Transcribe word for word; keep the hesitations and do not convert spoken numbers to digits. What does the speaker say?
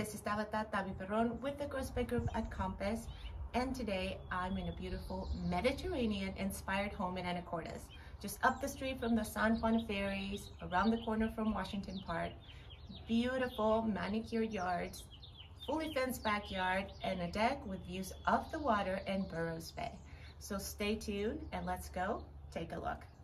this is Tabata Tabi Perron with the Groesbeck group at Compass, and today I'm in a beautiful Mediterranean-inspired home in Anacortes, just up the street from the San Juan ferries, around the corner from Washington Park. Beautiful manicured yards, fully fenced backyard, and a deck with views of the water and Groesbeck. So stay tuned and let's go take a look.